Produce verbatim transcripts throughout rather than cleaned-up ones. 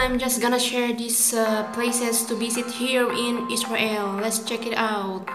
I'm just gonna share these uh, places to visit here in Israel. Let's check it out.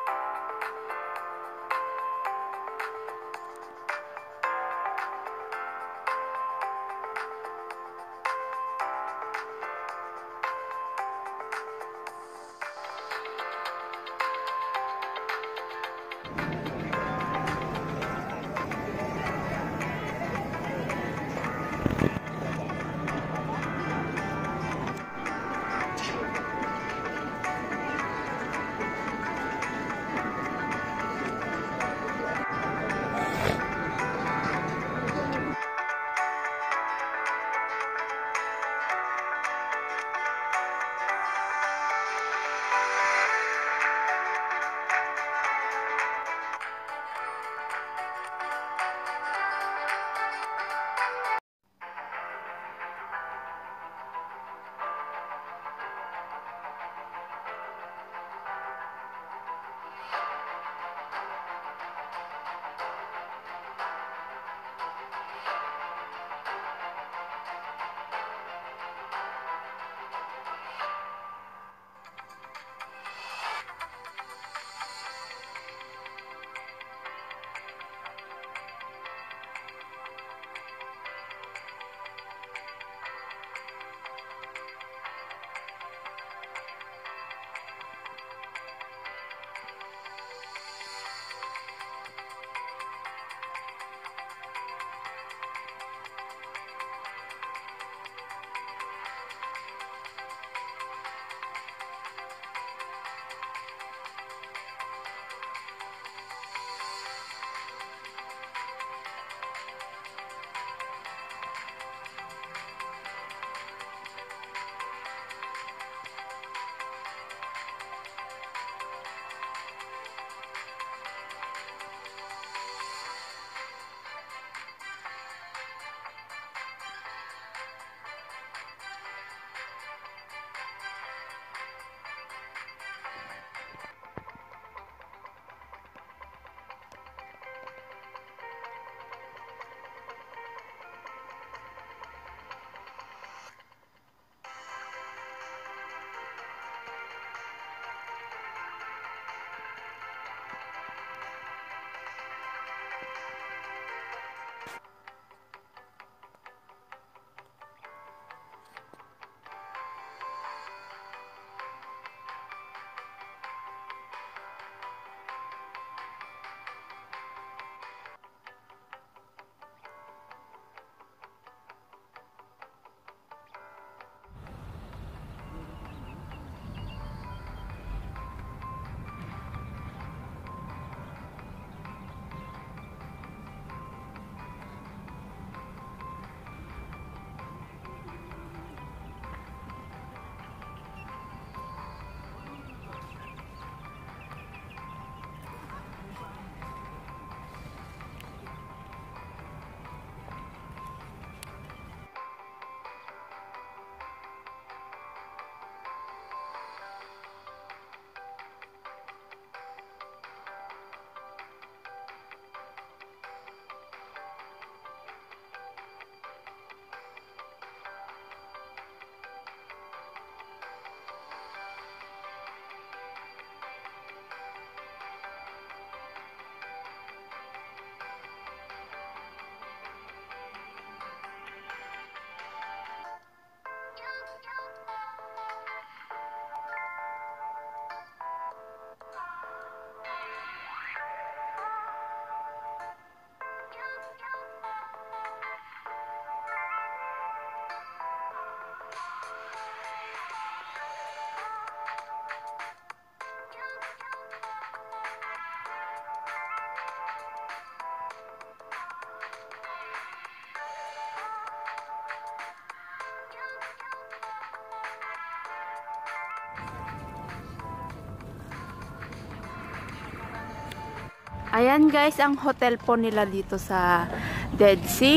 Ayan guys, ang hotel po nila dito sa Dead Sea.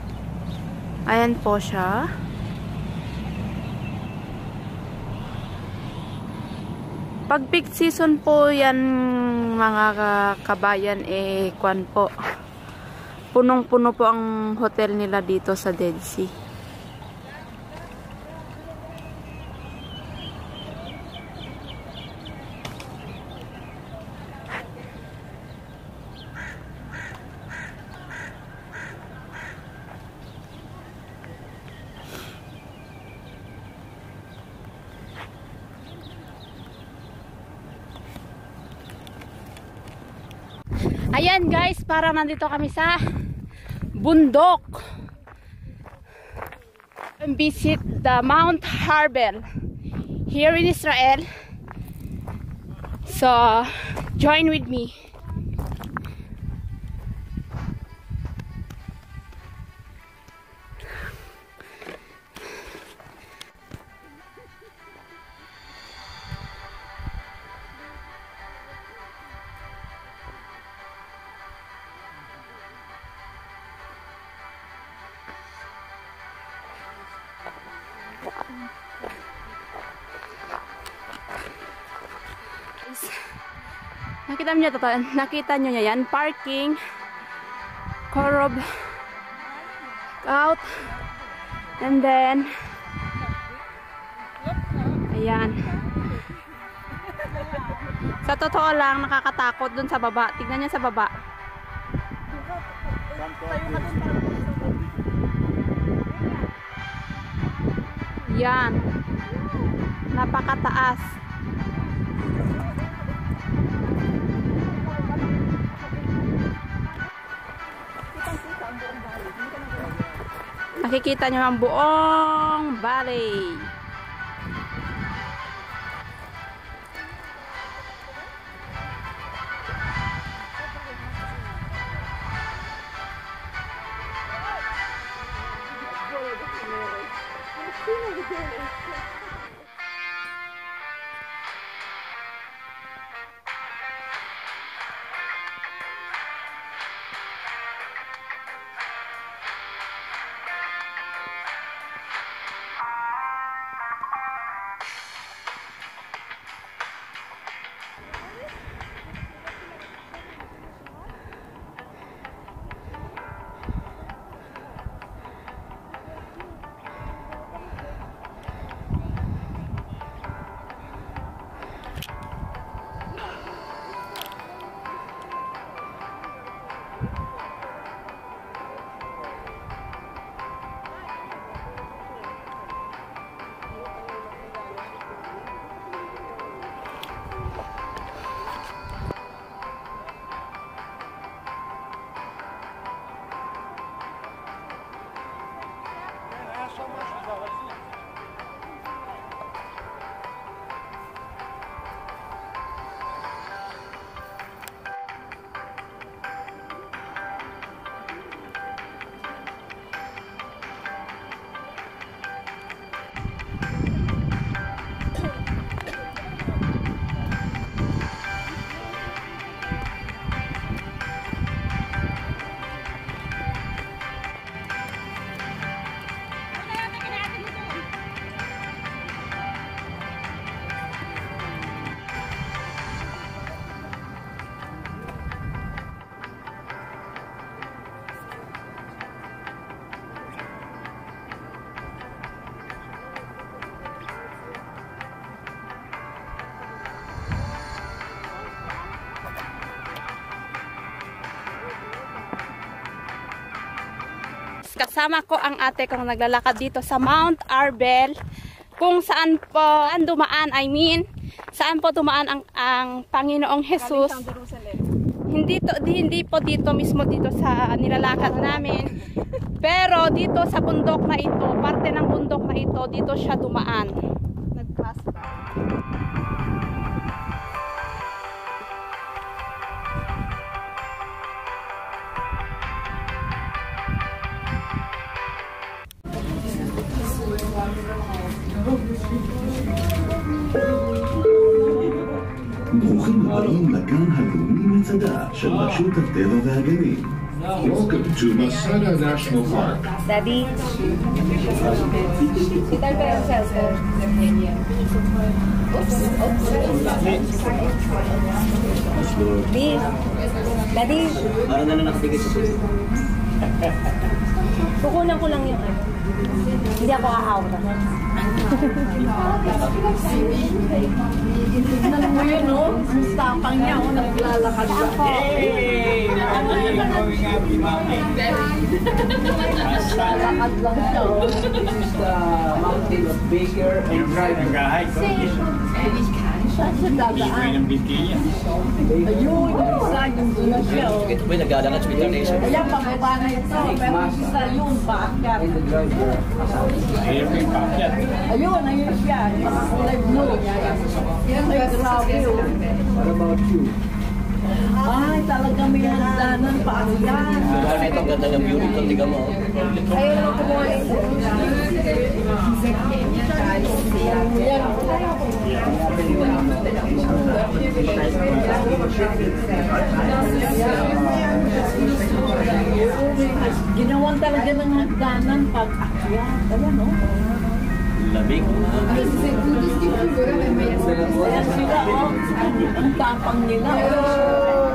Ayan po siya. Pag peak season po yan mga kabayan, eh kwan po. Punong-puno po ang hotel nila dito sa Dead Sea. Ayan guys, parang nandito kami sa bundok. And visit the Mount Arbel here in Israel. So, join with me. Nakita niyo to, nakita niyo yan, parking, curb out, and then ayan. Sa totoo lang, nakakatakot dun sa baba. Tignan niyo sa baba. Yan, napakataas. Makikita nyo ang buong valley. Kasama ko ang ate kong naglalakad dito sa Mount Arbel, kung saan po saan dumaan, I mean, saan po dumaan ang, ang Panginoong Jesus. Hindi, to, di, hindi po dito mismo dito sa nilalakad namin, pero dito sa bundok na ito, parte ng bundok na ito, dito siya dumaan. Nag-pass ba? ברוכים הבאים לגן הלאומי מצדה של רשות הטבע והגנים. Welcome to Masada National Park. Daddy. Kita pa yung cellphone. Oops. Oops. Daddy. Daddy. Parang na nakapigit sa suso. Kukunan ko lang yung ano. Hindi ako aawa. Tignan mo yun, no? Ang stapang niya, oh, naglalakad siya. Hey! Going happy mami. Naglalakad lang siya, oh. This is the mountain of Baker and Driver. Spanish cash. Saan siya dadaan? Ibigay ng binti niya. Ayun, yung isa, yung doon na siya. oh. Ito ba yung naglalakad sa Internation? Ayan, pababa na ito. Pero yung isa yun, paakyat. Ayun po yung pakyat. Ayun, ayun siya. Yung kulay blue. Ay, grabe oh. Ay, talaga may hagdanan paakyat. Wala na itong ganda ng view nito. Tiga mo. Ayun, ako kumuha ito. Ginawan talaga ng hagdanan pag-akyat. Ayan, no? Labig. Ayan sila, oh. Ang tapang nila, oh.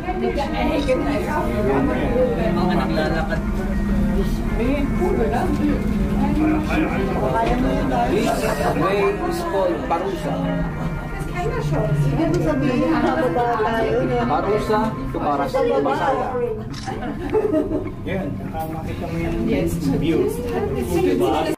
Mga naglalakad. Way is called Parusa. Sige, sabihin, mababa tayo. Parusa to para sa Masada. Yan, makita mo yung view. Diba?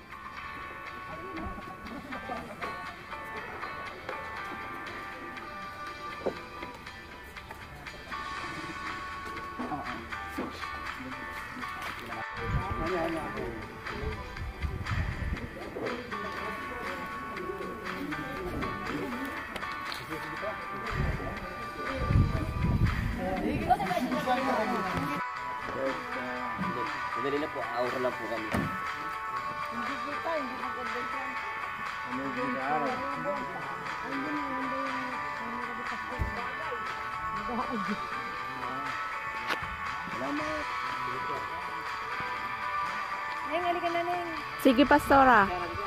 Madali na po, aura lang po kami. Hindi po tayo, hindi maganda siya. Ano yung araw? Salamat. Neng, halika na, Neng. Sige, Pastora.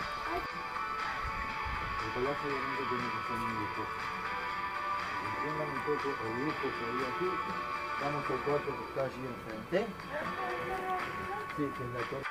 Vamos al cuarto que está allí enfrente. Sí, que es la torre.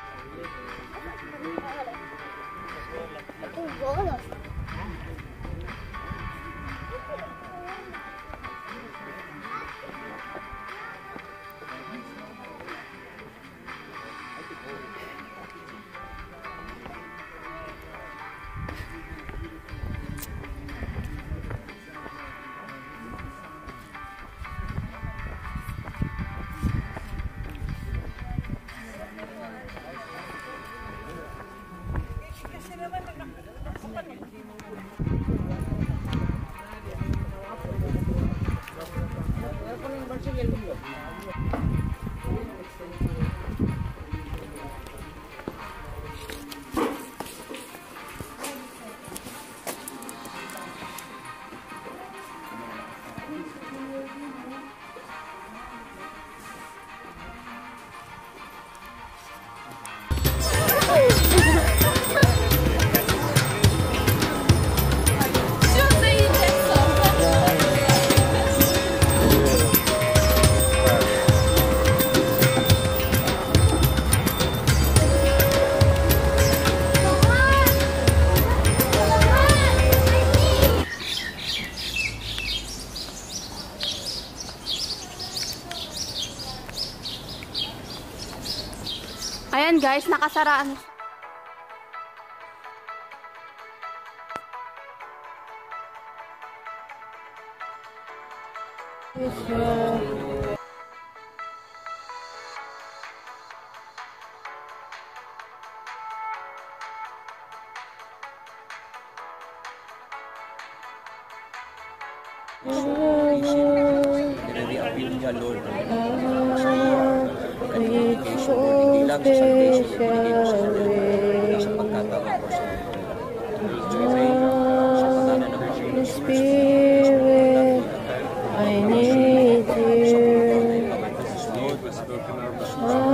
Ayan guys, nakasaraan. Nire-reappeal niya, Lord. Education, Lord. Hindi lang sa salvation, Lord. Hindi lang sa salvation. Sa pagkatawag ko sa Spirit, I need you.